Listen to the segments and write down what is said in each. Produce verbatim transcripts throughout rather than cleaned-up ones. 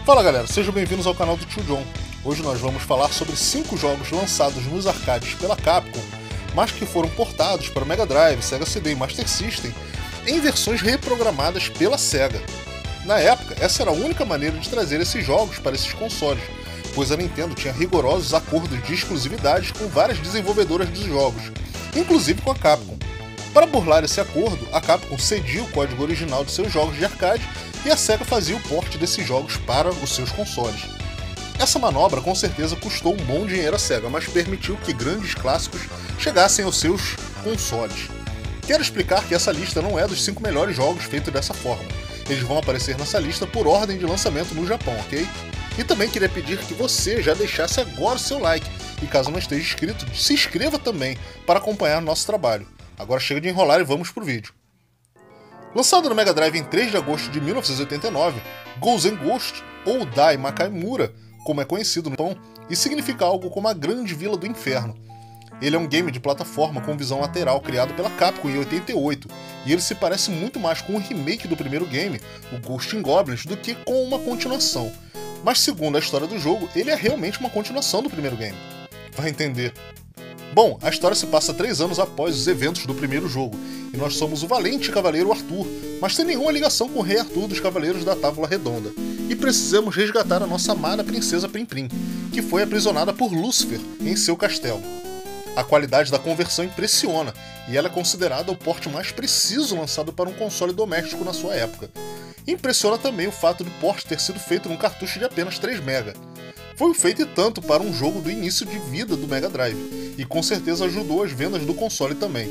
Fala galera, sejam bem-vindos ao canal do Tio John. Hoje nós vamos falar sobre cinco jogos lançados nos arcades pela Capcom, mas que foram portados para o Mega Drive, Sega C D e Master System em versões reprogramadas pela Sega. Na época, essa era a única maneira de trazer esses jogos para esses consoles, pois a Nintendo tinha rigorosos acordos de exclusividade com várias desenvolvedoras dos jogos, inclusive com a Capcom. Para burlar esse acordo, a Capcom cedia o código original de seus jogos de arcade e a Sega fazia o porte desses jogos para os seus consoles. Essa manobra com certeza custou um bom dinheiro à Sega, mas permitiu que grandes clássicos chegassem aos seus consoles. Quero explicar que essa lista não é dos cinco melhores jogos feitos dessa forma. Eles vão aparecer nessa lista por ordem de lançamento no Japão, ok? E também queria pedir que você já deixasse agora o seu like, e caso não esteja inscrito, se inscreva também para acompanhar nosso trabalho. Agora chega de enrolar e vamos pro vídeo. Lançado no Mega Drive em três de agosto de mil novecentos e oitenta e nove, Ghosts and Ghosts, ou Dai Makimura, como é conhecido no Japão, e significa algo como a Grande Vila do Inferno. Ele é um game de plataforma com visão lateral criado pela Capcom em oitenta e oito, e ele se parece muito mais com o remake do primeiro game, o Ghosts and Goblins, do que com uma continuação. Mas segundo a história do jogo, ele é realmente uma continuação do primeiro game. Vai entender. Bom, a história se passa três anos após os eventos do primeiro jogo, e nós somos o valente cavaleiro Arthur, mas sem nenhuma ligação com o rei Arthur dos Cavaleiros da Távola Redonda, e precisamos resgatar a nossa amada princesa Prim Prim, que foi aprisionada por Lúcifer em seu castelo. A qualidade da conversão impressiona, e ela é considerada o porte mais preciso lançado para um console doméstico na sua época. Impressiona também o fato do porte ter sido feito num cartucho de apenas três mega. Foi feito e tanto para um jogo do início de vida do Mega Drive, e com certeza ajudou as vendas do console também.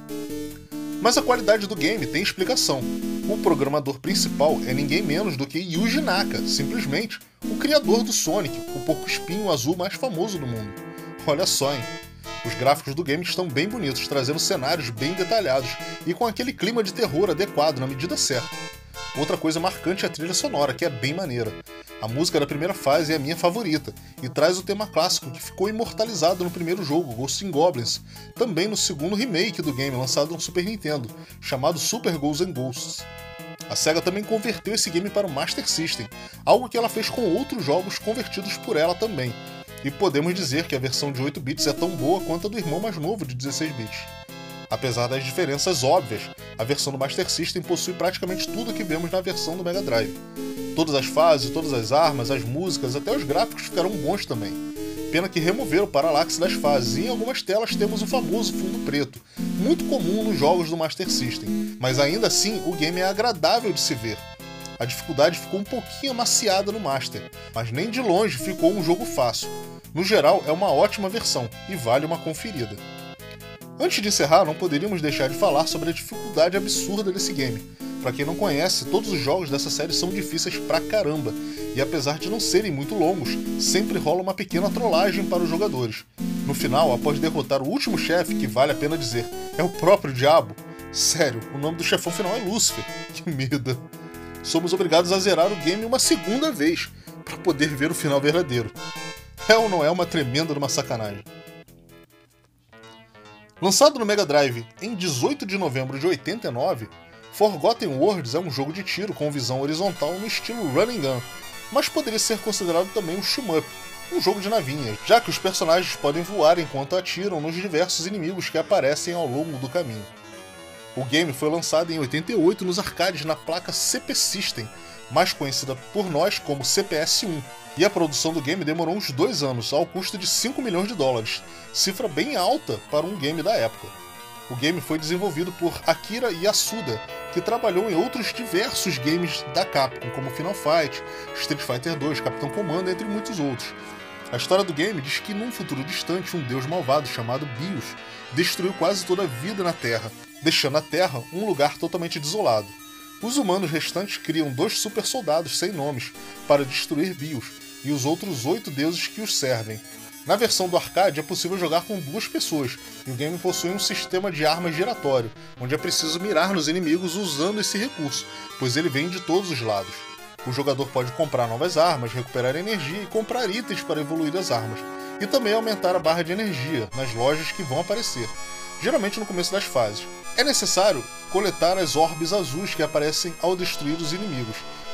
Mas a qualidade do game tem explicação. O programador principal é ninguém menos do que Yuji Naka, simplesmente o criador do Sonic, o porco-espinho azul mais famoso do mundo. Olha só, hein? Os gráficos do game estão bem bonitos, trazendo cenários bem detalhados e com aquele clima de terror adequado na medida certa. Outra coisa marcante é a trilha sonora, que é bem maneira. A música da primeira fase é a minha favorita, e traz o tema clássico que ficou imortalizado no primeiro jogo, Ghosts and Goblins, também no segundo remake do game lançado no Super Nintendo, chamado Super Ghosts and Ghosts. A Sega também converteu esse game para o Master System, algo que ela fez com outros jogos convertidos por ela também, e podemos dizer que a versão de oito bits é tão boa quanto a do irmão mais novo de dezesseis bits. Apesar das diferenças óbvias, a versão do Master System possui praticamente tudo que vemos na versão do Mega Drive. Todas as fases, todas as armas, as músicas, até os gráficos ficaram bons também. Pena que removeram o paralaxe das fases, e em algumas telas temos o famoso fundo preto, muito comum nos jogos do Master System, mas ainda assim o game é agradável de se ver. A dificuldade ficou um pouquinho amaciada no Master, mas nem de longe ficou um jogo fácil. No geral é uma ótima versão, e vale uma conferida. Antes de encerrar, não poderíamos deixar de falar sobre a dificuldade absurda desse game. Pra quem não conhece, todos os jogos dessa série são difíceis pra caramba, e apesar de não serem muito longos, sempre rola uma pequena trollagem para os jogadores. No final, após derrotar o último chefe, que vale a pena dizer, é o próprio diabo, sério, o nome do chefão final é Lúcifer, que medo. Somos obrigados a zerar o game uma segunda vez, pra poder ver o final verdadeiro. É ou não é uma tremenda de uma sacanagem? Lançado no Mega Drive em dezoito de novembro de oitenta e nove, Forgotten Worlds é um jogo de tiro com visão horizontal no estilo Run and Gun, mas poderia ser considerado também um shoot-'em-up, um jogo de navinhas, já que os personagens podem voar enquanto atiram nos diversos inimigos que aparecem ao longo do caminho. O game foi lançado em oitenta e oito nos arcades na placa C P System, mais conhecida por nós como C P S um, e a produção do game demorou uns dois anos, ao custo de cinco milhões de dólares, cifra bem alta para um game da época. O game foi desenvolvido por Akira Yasuda, que trabalhou em outros diversos games da Capcom, como Final Fight, Street Fighter dois, Capitão Comando, entre muitos outros. A história do game diz que num futuro distante, um deus malvado chamado Bios destruiu quase toda a vida na Terra, deixando a Terra um lugar totalmente desolado. Os humanos restantes criam dois super soldados sem nomes para destruir Bios, e os outros oito deuses que os servem. Na versão do arcade é possível jogar com duas pessoas, e o game possui um sistema de armas giratório, onde é preciso mirar nos inimigos usando esse recurso, pois ele vem de todos os lados. O jogador pode comprar novas armas, recuperar energia e comprar itens para evoluir as armas, e também aumentar a barra de energia nas lojas que vão aparecer, geralmente no começo das fases. É necessário coletar as orbes azuis que aparecem ao destruir os inimigos.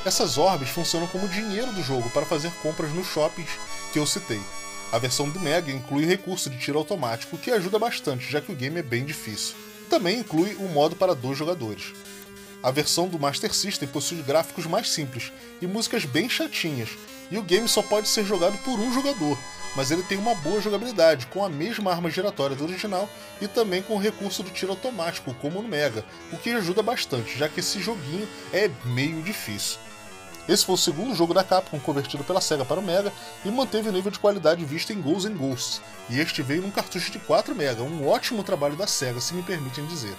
Essas orbes funcionam como dinheiro do jogo para fazer compras nos shoppings que eu citei. A versão do Mega inclui recurso de tiro automático, que ajuda bastante, já que o game é bem difícil. Também inclui o modo para dois jogadores. A versão do Master System possui gráficos mais simples e músicas bem chatinhas, e o game só pode ser jogado por um jogador, mas ele tem uma boa jogabilidade, com a mesma arma giratória do original e também com o recurso do tiro automático, como no Mega, o que ajuda bastante, já que esse joguinho é meio difícil. Esse foi o segundo jogo da Capcom convertido pela Sega para o Mega e manteve o nível de qualidade visto em Ghosts and Ghosts, e este veio num cartucho de quatro mega, um ótimo trabalho da Sega, se me permitem dizer.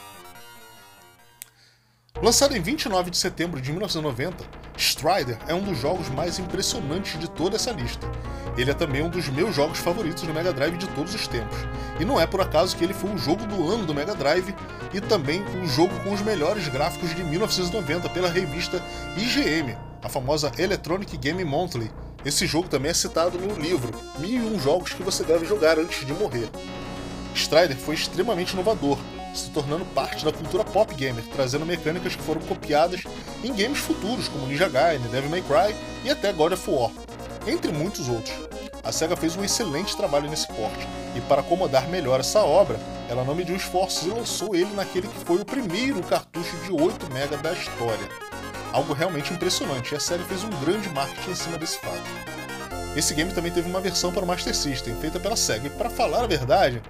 Lançado em vinte e nove de setembro de mil novecentos e noventa, Strider é um dos jogos mais impressionantes de toda essa lista. Ele é também um dos meus jogos favoritos do Mega Drive de todos os tempos, e não é por acaso que ele foi o jogo do ano do Mega Drive e também o jogo com os melhores gráficos de mil novecentos e noventa pela revista I G M, a famosa Electronic Game Monthly. Esse jogo também é citado no livro mil e um Jogos que você deve jogar antes de morrer. Strider foi extremamente inovador, se tornando parte da cultura pop gamer, trazendo mecânicas que foram copiadas em games futuros como Ninja Gaiden, Devil May Cry e até God of War, entre muitos outros. A SEGA fez um excelente trabalho nesse porte, e para acomodar melhor essa obra, ela não mediu esforços e lançou ele naquele que foi o primeiro cartucho de oito mega da história. Algo realmente impressionante, e a SEGA fez um grande marketing em cima desse fato. Esse game também teve uma versão para o Master System, feita pela SEGA, e para falar a verdade,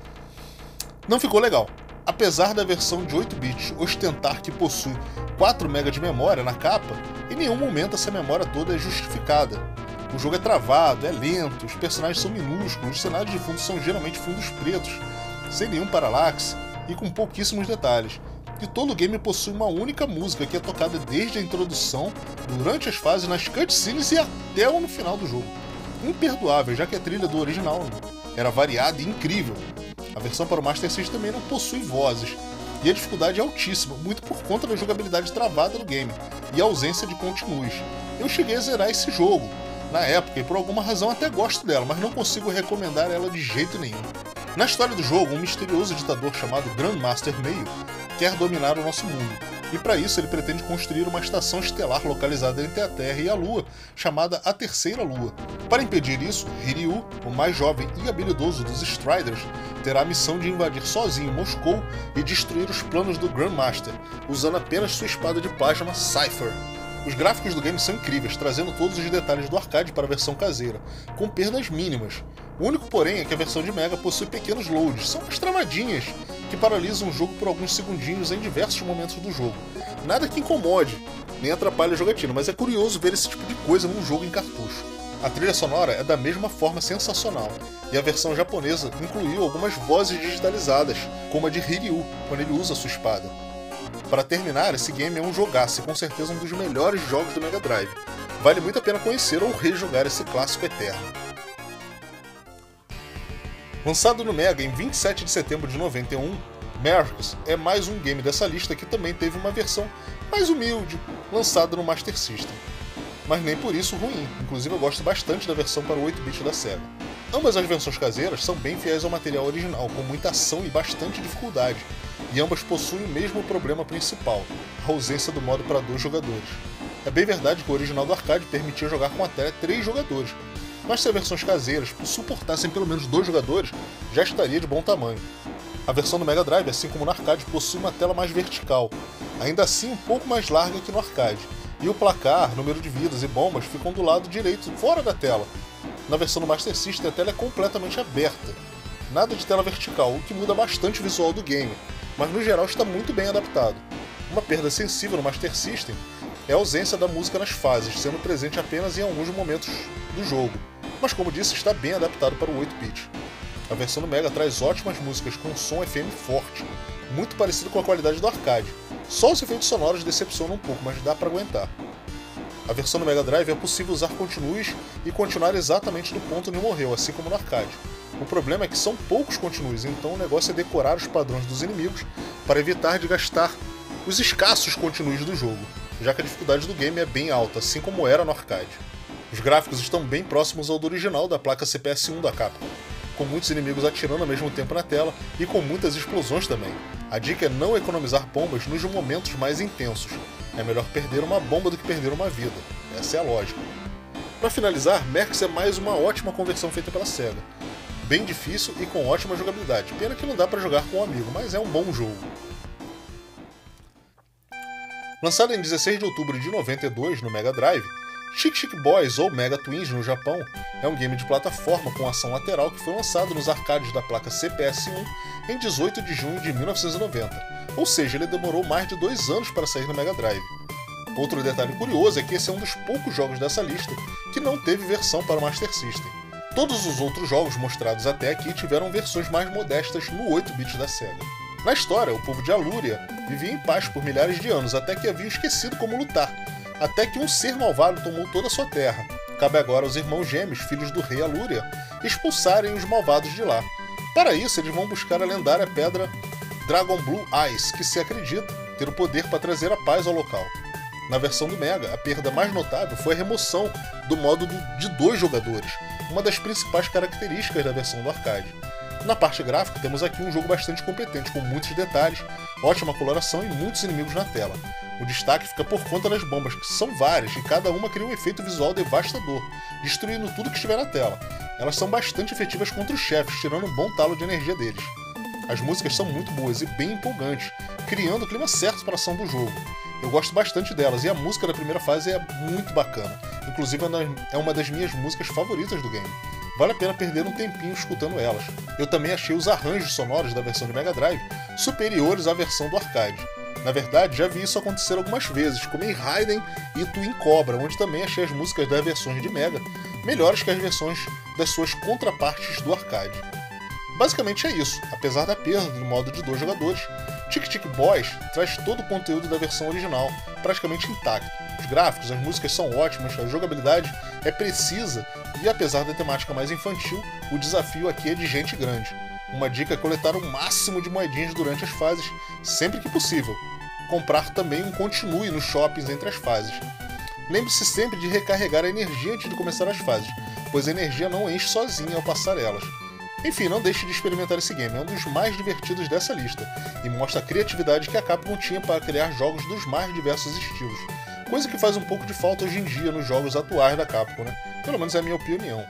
não ficou legal. Apesar da versão de oito bits ostentar que possui quatro mega de memória na capa, em nenhum momento essa memória toda é justificada. O jogo é travado, é lento, os personagens são minúsculos, os cenários de fundo são geralmente fundos pretos, sem nenhum paralaxe e com pouquíssimos detalhes. E todo o game possui uma única música que é tocada desde a introdução, durante as fases, nas cutscenes e até no final do jogo. Imperdoável, já que a trilha do original era variada e incrível. A versão para o Master System também não possui vozes, e a dificuldade é altíssima, muito por conta da jogabilidade travada do game e a ausência de continues. Eu cheguei a zerar esse jogo na época e por alguma razão até gosto dela, mas não consigo recomendar ela de jeito nenhum. Na história do jogo, um misterioso ditador chamado Grandmaster Meio quer dominar o nosso mundo, e para isso ele pretende construir uma estação estelar localizada entre a Terra e a Lua, chamada a Terceira Lua. Para impedir isso, Hiryu, o mais jovem e habilidoso dos Striders, terá a missão de invadir sozinho Moscou e destruir os planos do Grandmaster, usando apenas sua espada de plasma Cypher. Os gráficos do game são incríveis, trazendo todos os detalhes do arcade para a versão caseira, com perdas mínimas. O único porém é que a versão de Mega possui pequenos loads, são umas travadinhas, que paralisam o jogo por alguns segundinhos em diversos momentos do jogo. Nada que incomode, nem atrapalhe a jogatina, mas é curioso ver esse tipo de coisa num jogo em cartucho. A trilha sonora é da mesma forma sensacional, e a versão japonesa incluiu algumas vozes digitalizadas, como a de Hiryu, quando ele usa sua espada. Para terminar, esse game é um jogaço e com certeza um dos melhores jogos do Mega Drive. Vale muito a pena conhecer ou rejogar esse clássico eterno. Lançado no Mega em vinte e sete de setembro de noventa e um, Marcus é mais um game dessa lista que também teve uma versão mais humilde, lançada no Master System. Mas nem por isso ruim, inclusive eu gosto bastante da versão para o oito bit da SEGA. Ambas as versões caseiras são bem fiéis ao material original, com muita ação e bastante dificuldade, e ambas possuem o mesmo problema principal, a ausência do modo para dois jogadores. É bem verdade que o original do arcade permitia jogar com até três jogadores, mas se as versões caseiras suportassem pelo menos dois jogadores, já estaria de bom tamanho. A versão do Mega Drive, assim como no arcade, possui uma tela mais vertical, ainda assim um pouco mais larga que no arcade, e o placar, número de vidas e bombas ficam do lado direito, fora da tela. Na versão do Master System a tela é completamente aberta, nada de tela vertical, o que muda bastante o visual do game, mas no geral está muito bem adaptado. Uma perda sensível no Master System é a ausência da música nas fases, sendo presente apenas em alguns momentos do jogo, mas como disse, está bem adaptado para o oito bit. A versão do Mega traz ótimas músicas com um som F M forte, muito parecido com a qualidade do arcade. Só os efeitos sonoros decepcionam um pouco, mas dá para aguentar. A versão do Mega Drive é possível usar continues e continuar exatamente do ponto onde morreu, assim como no arcade. O problema é que são poucos continues, então o negócio é decorar os padrões dos inimigos para evitar de gastar os escassos continues do jogo, já que a dificuldade do game é bem alta, assim como era no arcade. Os gráficos estão bem próximos ao do original da placa C P S um da Capcom, com muitos inimigos atirando ao mesmo tempo na tela e com muitas explosões também. A dica é não economizar bombas nos momentos mais intensos. É melhor perder uma bomba do que perder uma vida. essa é a lógica. Para finalizar, Mercs é mais uma ótima conversão feita pela SEGA. Bem difícil e com ótima jogabilidade. Pena que não dá para jogar com um amigo, mas é um bom jogo. Lançado em dezesseis de outubro de noventa e dois no Mega Drive, Chic Chic Boys ou Mega Twins no Japão é um game de plataforma com ação lateral que foi lançado nos arcades da placa C P S um em dezoito de junho de mil novecentos e noventa, ou seja, ele demorou mais de dois anos para sair no Mega Drive. Outro detalhe curioso é que esse é um dos poucos jogos dessa lista que não teve versão para o Master System. Todos os outros jogos mostrados até aqui tiveram versões mais modestas no oito bits da SEGA. Na história, o povo de Alúria vivia em paz por milhares de anos até que haviam esquecido como lutar, até que um ser malvado tomou toda a sua terra. Cabe agora aos irmãos gêmeos, filhos do rei Alúria, expulsarem os malvados de lá. Para isso, eles vão buscar a lendária pedra Dragon Blue Eyes, que se acredita ter o poder para trazer a paz ao local. Na versão do Mega, a perda mais notável foi a remoção do modo de dois jogadores, uma das principais características da versão do arcade. Na parte gráfica, temos aqui um jogo bastante competente, com muitos detalhes, ótima coloração e muitos inimigos na tela. O destaque fica por conta das bombas, que são várias, e cada uma cria um efeito visual devastador, destruindo tudo que estiver na tela. Elas são bastante efetivas contra os chefes, tirando um bom talo de energia deles. As músicas são muito boas e bem empolgantes, criando o clima certo para a ação do jogo. Eu gosto bastante delas, e a música da primeira fase é muito bacana, inclusive é uma das minhas músicas favoritas do game. Vale a pena perder um tempinho escutando elas. Eu também achei os arranjos sonoros da versão de Mega Drive superiores à versão do arcade. Na verdade, já vi isso acontecer algumas vezes, como em Raiden e Twin Cobra, onde também achei as músicas das versões de Mega melhores que as versões das suas contrapartes do arcade. Basicamente é isso. Apesar da perda do modo de dois jogadores, Chic Chic Boys traz todo o conteúdo da versão original praticamente intacto. Os gráficos, as músicas são ótimas, a jogabilidade é precisa e, apesar da temática mais infantil, o desafio aqui é de gente grande. Uma dica é coletar o máximo de moedinhas durante as fases, sempre que possível. Comprar também um continue nos shoppings entre as fases. Lembre-se sempre de recarregar a energia antes de começar as fases, pois a energia não enche sozinha ao passar elas. Enfim, não deixe de experimentar esse game, é um dos mais divertidos dessa lista, e mostra a criatividade que a Capcom tinha para criar jogos dos mais diversos estilos, coisa que faz um pouco de falta hoje em dia nos jogos atuais da Capcom, né? Pelo menos é a minha opinião.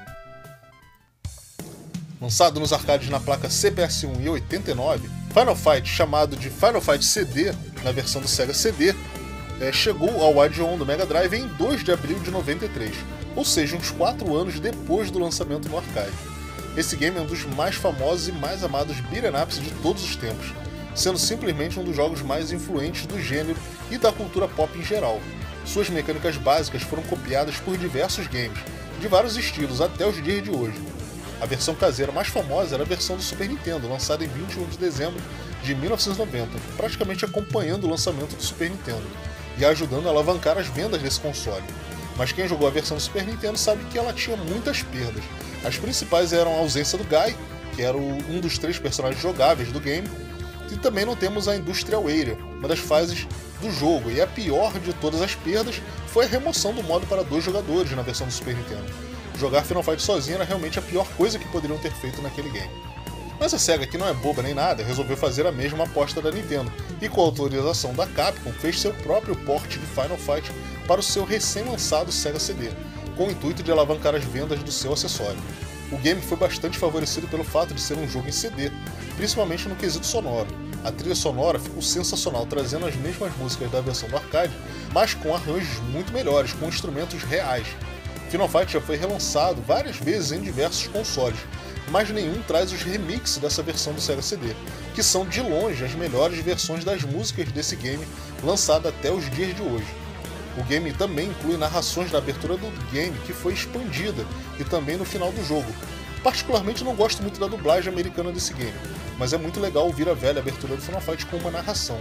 Lançado nos arcades na placa C P S um em oitenta e nove, Final Fight, chamado de Final Fight C D na versão do Sega C D, é, chegou ao Wide-On do Mega Drive em dois de abril de noventa e três, ou seja, uns quatro anos depois do lançamento no arcade. Esse game é um dos mais famosos e mais amados beat'em ups de todos os tempos, sendo simplesmente um dos jogos mais influentes do gênero e da cultura pop em geral. Suas mecânicas básicas foram copiadas por diversos games, de vários estilos até os dias de hoje. A versão caseira mais famosa era a versão do Super Nintendo, lançada em vinte e um de dezembro de mil novecentos e noventa, praticamente acompanhando o lançamento do Super Nintendo, e ajudando a alavancar as vendas desse console. Mas quem jogou a versão do Super Nintendo sabe que ela tinha muitas perdas. As principais eram a ausência do Guy, que era um dos três personagens jogáveis do game, e também não temos a Industrial Area, uma das fases do jogo, e a pior de todas as perdas foi a remoção do modo para dois jogadores na versão do Super Nintendo. Jogar Final Fight sozinho era realmente a pior coisa que poderiam ter feito naquele game. Mas a SEGA, que não é boba nem nada, resolveu fazer a mesma aposta da Nintendo, e com a autorização da Capcom fez seu próprio port de Final Fight para o seu recém-lançado Sega C D, com o intuito de alavancar as vendas do seu acessório. O game foi bastante favorecido pelo fato de ser um jogo em C D, principalmente no quesito sonoro. A trilha sonora ficou sensacional, trazendo as mesmas músicas da versão do arcade, mas com arranjos muito melhores, com instrumentos reais. Final Fight já foi relançado várias vezes em diversos consoles, mas nenhum traz os remixes dessa versão do Sega C D, que são de longe as melhores versões das músicas desse game lançada até os dias de hoje. O game também inclui narrações da abertura do game, que foi expandida, e também no final do jogo. Particularmente não gosto muito da dublagem americana desse game, mas é muito legal ouvir a velha abertura do Final Fight com uma narração.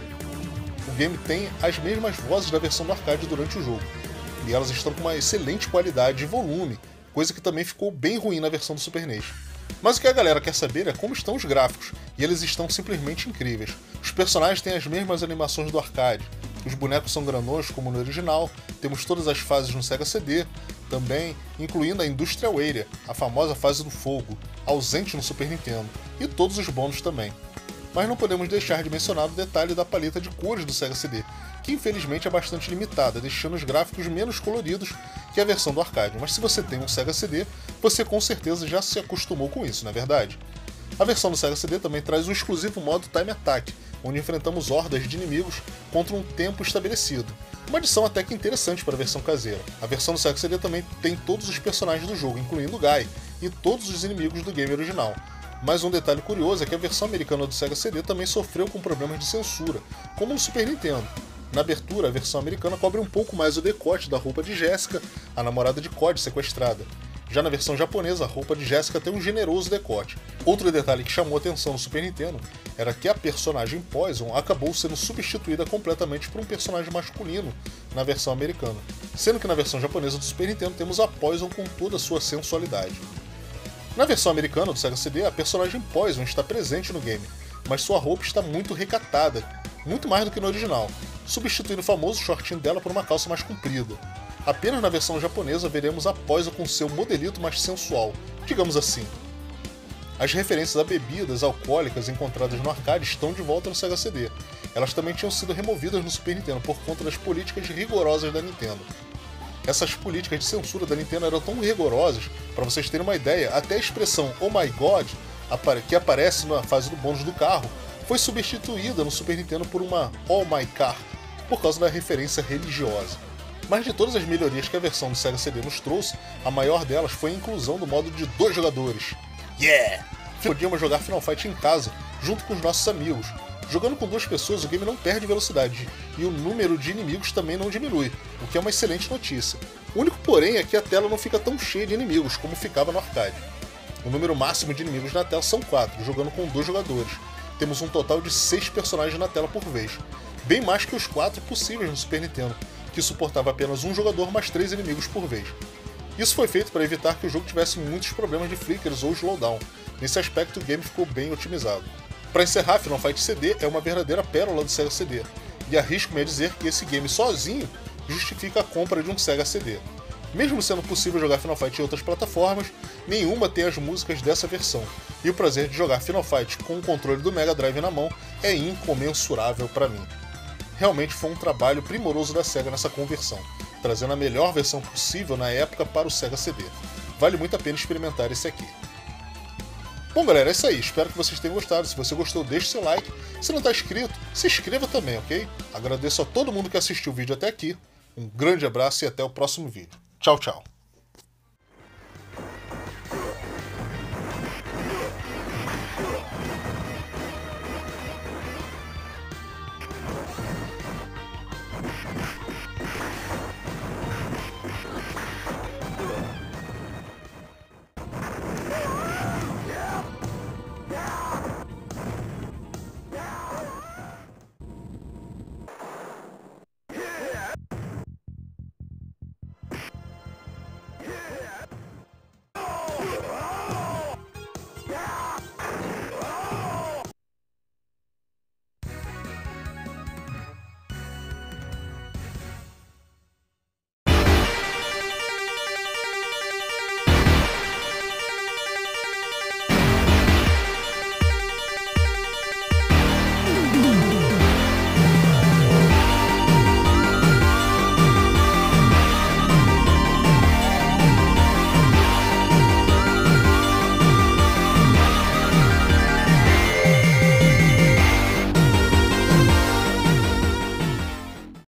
O game tem as mesmas vozes da versão do arcade durante o jogo, e elas estão com uma excelente qualidade e volume, coisa que também ficou bem ruim na versão do Super N E S. Mas o que a galera quer saber é como estão os gráficos, e eles estão simplesmente incríveis. Os personagens têm as mesmas animações do arcade, os bonecos são grandões como no original, temos todas as fases no Sega C D, também incluindo a Industrial Area, a famosa fase do fogo, ausente no Super Nintendo, e todos os bônus também. Mas não podemos deixar de mencionar o detalhe da paleta de cores do Sega C D, que infelizmente é bastante limitada, deixando os gráficos menos coloridos que a versão do arcade. Mas se você tem um Sega C D, você com certeza já se acostumou com isso, não é verdade? A versão do Sega C D também traz o exclusivo modo Time Attack, onde enfrentamos hordas de inimigos contra um tempo estabelecido. Uma adição até que interessante para a versão caseira. A versão do Sega C D também tem todos os personagens do jogo, incluindo o Guy, e todos os inimigos do game original. Mas um detalhe curioso é que a versão americana do Sega C D também sofreu com problemas de censura, como no Super Nintendo. Na abertura, a versão americana cobre um pouco mais o decote da roupa de Jessica, a namorada de Cody sequestrada. Já na versão japonesa, a roupa de Jessica tem um generoso decote. Outro detalhe que chamou atenção no Super Nintendo era que a personagem Poison acabou sendo substituída completamente por um personagem masculino na versão americana, sendo que na versão japonesa do Super Nintendo temos a Poison com toda a sua sensualidade. Na versão americana do Sega C D, a personagem Poison está presente no game, mas sua roupa está muito recatada, muito mais do que no original, substituindo o famoso shortinho dela por uma calça mais comprida. Apenas na versão japonesa veremos a Poison com seu modelito mais sensual, digamos assim. As referências a bebidas alcoólicas encontradas no arcade estão de volta no Sega C D. Elas também tinham sido removidas no Super Nintendo por conta das políticas rigorosas da Nintendo. Essas políticas de censura da Nintendo eram tão rigorosas, para vocês terem uma ideia, até a expressão "Oh my God", que aparece na fase do bônus do carro, foi substituída no Super Nintendo por uma "Oh my car", por causa da referência religiosa. Mas de todas as melhorias que a versão do Sega C D nos trouxe, a maior delas foi a inclusão do modo de dois jogadores. Yeah! Podíamos jogar Final Fight em casa, junto com os nossos amigos. Jogando com duas pessoas, o game não perde velocidade, e o número de inimigos também não diminui, o que é uma excelente notícia. O único porém é que a tela não fica tão cheia de inimigos como ficava no arcade. O número máximo de inimigos na tela são quatro, jogando com dois jogadores. Temos um total de seis personagens na tela por vez, bem mais que os quatro possíveis no Super Nintendo, que suportava apenas um jogador mais três inimigos por vez. Isso foi feito para evitar que o jogo tivesse muitos problemas de flickers ou slowdown. Nesse aspecto o game ficou bem otimizado. Para encerrar, Final Fight C D é uma verdadeira pérola do Sega C D, e arrisco-me a dizer que esse game sozinho justifica a compra de um Sega C D. Mesmo sendo possível jogar Final Fight em outras plataformas, nenhuma tem as músicas dessa versão, e o prazer de jogar Final Fight com o controle do Mega Drive na mão é incomensurável para mim. Realmente foi um trabalho primoroso da SEGA nessa conversão, trazendo a melhor versão possível na época para o Sega C D. Vale muito a pena experimentar esse aqui. Bom galera, é isso aí, espero que vocês tenham gostado. Se você gostou, deixe seu like. Se não está inscrito, se inscreva também, ok? Agradeço a todo mundo que assistiu o vídeo até aqui. Um grande abraço e até o próximo vídeo. Tchau, tchau.